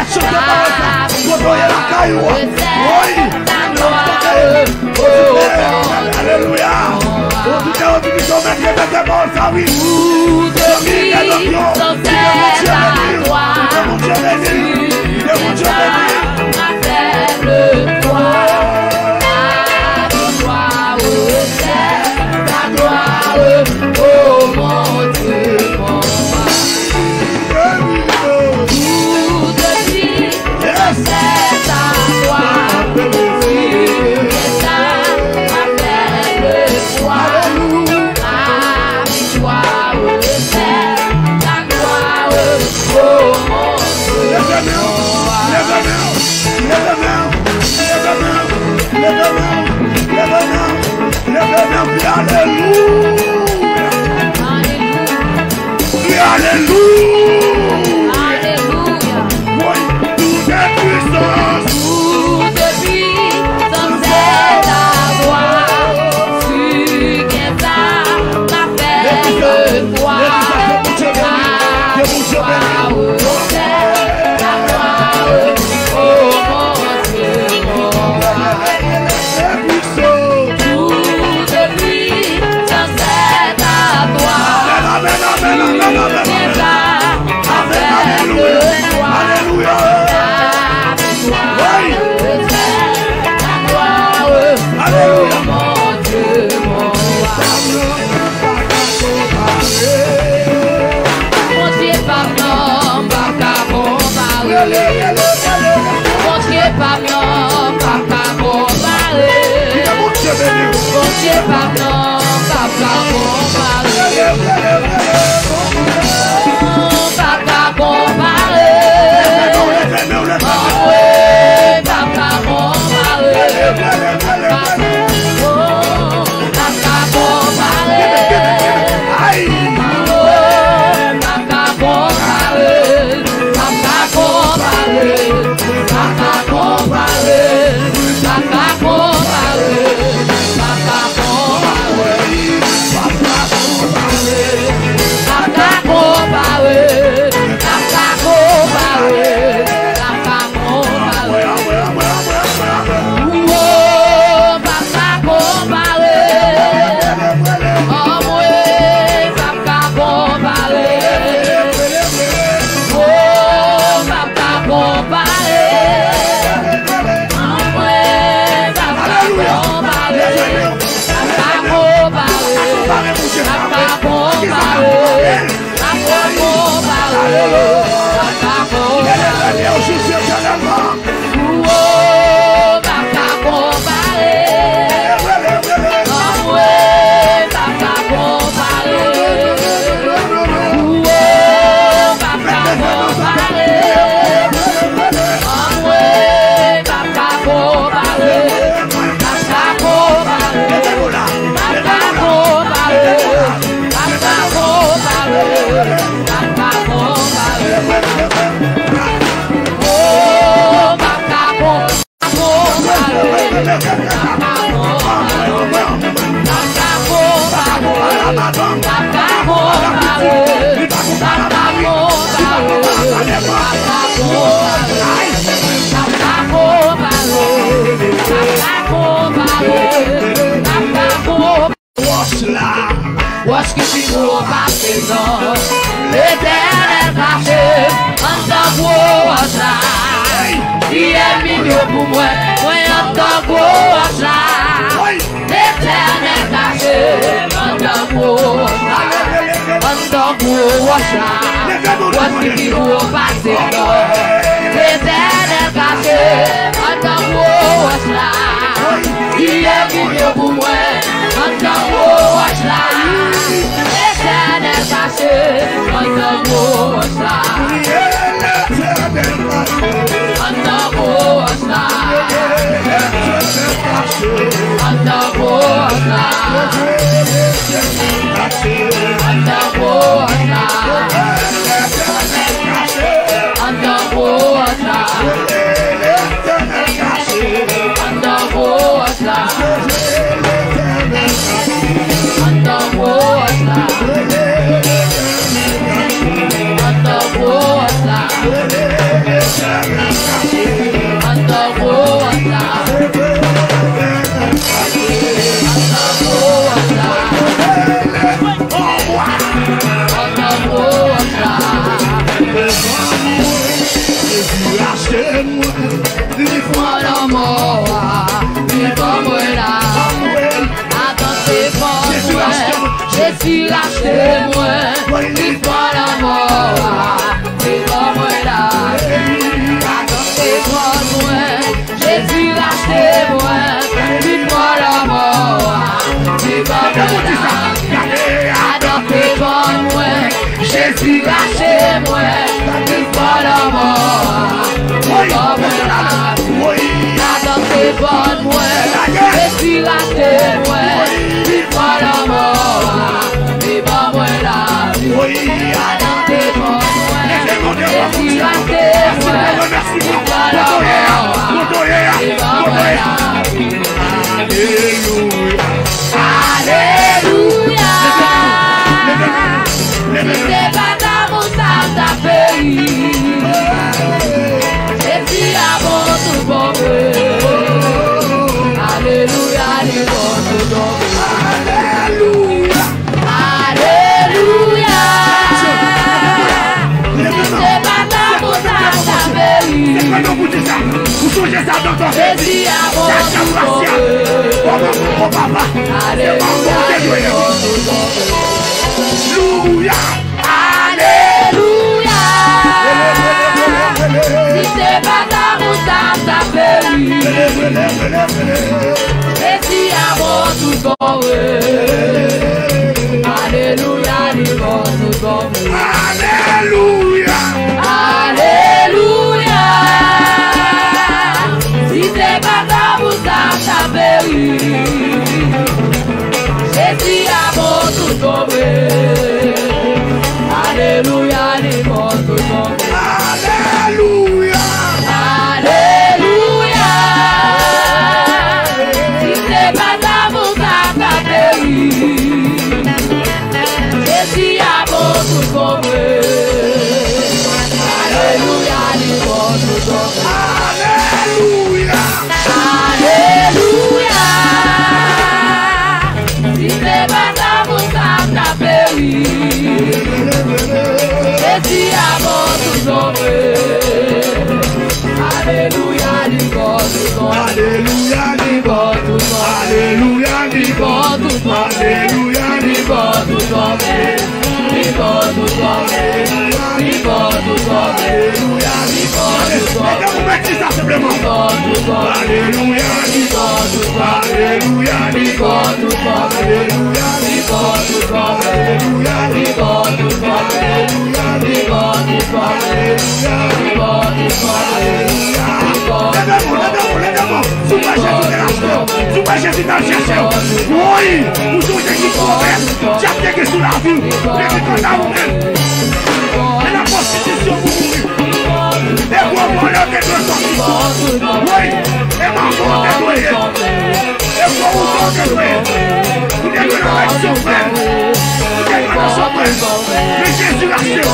Yeah. Jésus lâchez-moi, il prend la mort, il va moi là. Attendez-moi, Jésus lâchez-moi, il prend la mort, il va moi là. Attendez-moi, Jésus lâchez-moi, il prend la mort, il va moi là. Attendez-moi, Jésus lâchez-moi, il prend la mort. Jésus a bon Alléluia, Alléluia. Si c'est pas ta moutarde, ta péri. Jésus a bon tout bon. Alléluia, il bon tout bon. Alléluia, Alléluia. Jésus a bon tout tombé. Alléluia, les bons tout tombé. Alléluia, Alléluia. Si c'est pas ta moutarde, ta péri. Jésus a bon tout tombé. Alléluia, les bons tout tombé. Alléluia. Alléluia. Si c'est pas ta moutarde, ta péri. Jésus a bon tout sauvé. Alléluia, il bon tout sauvé. Alléluia, il bon tout sauvé. Alléluia, il bon tout sauvé. Alléluia, il bon tout sauvé. Il bon tout sauvé. Il bon tout sauvé. Alléluia, il bon tout sauvé. Alléluia, il bon tout sauvé. Alléluia, il bon tout sauvé. Alléluia, il bon tout sauvé. Alléluia, il bon tout sauvé. Il bon tout sauvé. Il bon tout sauvé. Souba Jésus dans le chercher. Oui, vous jouez qui problème. Tu as fait sous la vie. Mais quand on a vous-même. Et la constitution vous mourir. Et vous voyez que doit sortir. Oui, et ma voix est douée. Et vous voyez que douée. Vous êtes dans l'action frère. Vous êtes dans l'action frère. Mais Jésus l'a fait.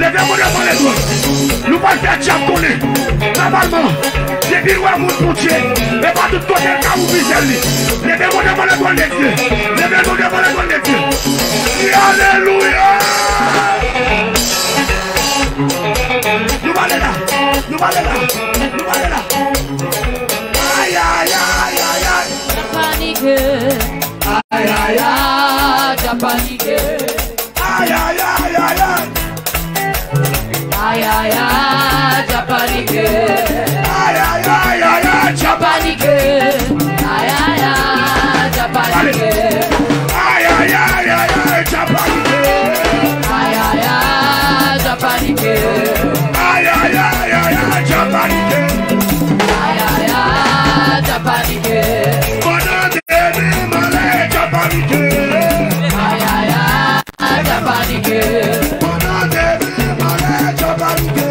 Levez-moi devant les doigts. Nous allons faire diable connaître. Normalement, j'ai dit ouais, mon pontier. Et pas tout côté, car vous visez. Levez-moi devant les doigts de Dieu. Levez-moi devant les doigts de Dieu. Alléluia. Nous allons là. Nous allons là. Nous allons là. Aïe, aïe, aïe, aïe, aïe. Panique. Aïe, aïe, aïe, t'as paniqué. Aïe, aïe, aïe, aïe, aïe. Aïe, aïe, aïe, t'as paniqué. Aïe, aïe, aïe, aïe, aïe, T'as paniqué. Aïe, aïe, aïe, t'as paniqué. aïe, aïe, aïe, aïe, aïe, t'as paniqué. Aïe, aïe, aïe, t'as paniqué. Aïe, aïe, aïe, aïe, aïe, t'as paniqué. Aïe, aïe, aïe, t'as paniqué. Pendant des malais, t'as paniqué. Aïe, aïe, aïe, t'as paniqué. Pendant des malais, t'as paniqué.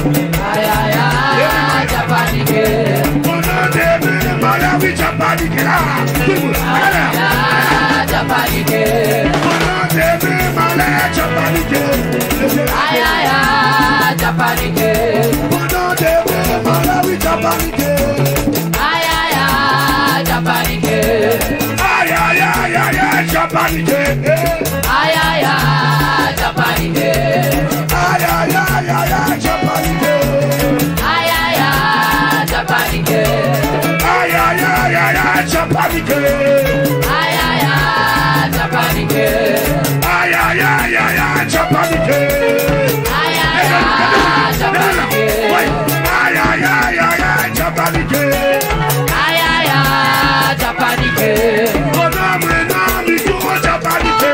Aïe, aïe, aïe, t'as paniqué. Pendant des malais, oui, t'as paniqué là. Tout le monde, allez là. Aïe, t'as paniqué. Pendant des malais, t'as paniqué. Aïe, aïe, aïe, t'as paniqué. Pendant des malais, oui, t'as paniqué. Aïe, aïe, aïe, t'as paniqué. Aïe, aïe, aïe, aïe, aïe, t'as paniqué. Aïe, aïe, aïe, t'as paniqué. Aïe, aïe, aïe, aïe, aïe, t'as paniqué. Aïe, aïe, aïe, t'as paniqué. Aïe, aïe, aïe, aïe, aïe, t'as paniqué. Aïe, aïe, aïe, t'as paniqué. Aïe, aïe, aïe, aïe, aïe, t'as paniqué. Aïe, aïe, aïe, t'as paniqué. Aïe, aïe, aïe, aïe, aïe, t'as paniqué. Aïe, aïe, aïe, t'as paniqué. Bonhomme, non, mais tout, t'as paniqué.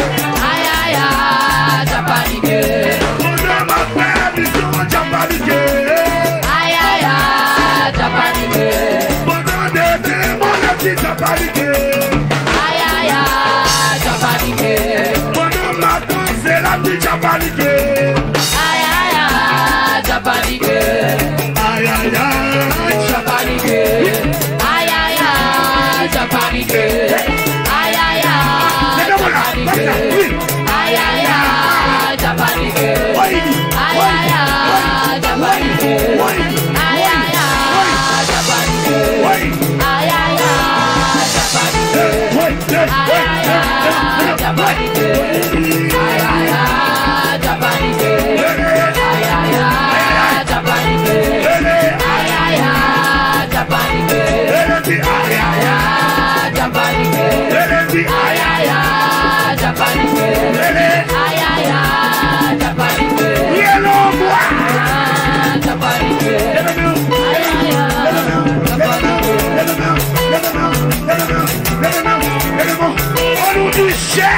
Aïe, aïe, aïe, t'as paniqué. Bonhomme, après, mais tout, t'as paniqué. Aïe, aïe, aïe, t'as paniqué. Bonhomme, des mon petit, t'as paniqué. Aïe, aïe, aïe, t'as paniqué. Bonhomme, maintenant, c'est la petite, t'as paniqué. Aïe, aïe, aïe, t'as paniqué. Aïe, aïe, aïe, T'as paniqué. Aïe, aïe, aïe, t'as paniqué. Aïe, aïe, aïe, t'as paniqué. Aïe, aïe, aïe, t'as paniqué. Aïe, aïe, aïe, t'as paniqué. Aïe, aïe, aïe, t'as paniqué. Aïe, aïe, aïe, t'as paniqué. Aïe, aïe, aïe, t'as paniqué. Aïe, aïe, aïe, t'as paniqué. Aïe, aïe, aïe, t'as paniqué. Aïe, aïe, aïe, t'as paniqué. Aïe, aïe, aïe, t'as paniqué. Aïe, aïe, aïe, t'as paniqué. Aïe, aïe, aïe, t'as paniqué. T'as paniqué. Aïe, aïe, aïe, t'as paniqué. On nous dit chat.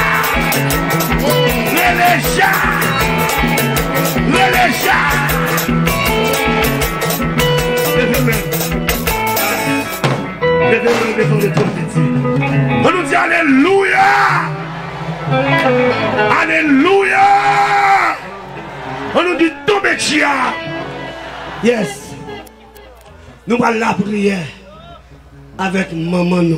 Les chats. Les chats. On nous dit Alléluia. Alléluia. On nous dit tomber chia. Yes. Nous allons la prière avec maman nous.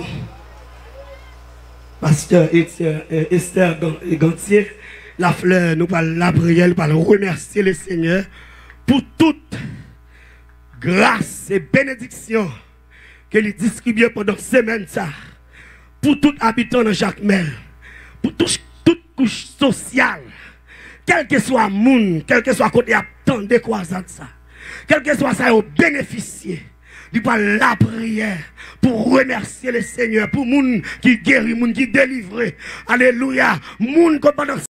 Pasteur Esther Gantier, la fleur, nous allons la prière, nous allons remercier le Seigneur pour toute grâce et bénédiction que lui distribue pendant semaine ça. Pour tout habitant de Jacmel, pour toute couche sociale, quel que soit le monde, quel que soit côté attendez croisade ça, quel que soit ça, au bénéficier. Il parle la prière pour remercier le Seigneur, pour les gens qui guérit, les gens qui délivrent. Alléluia. Les gens qui pendant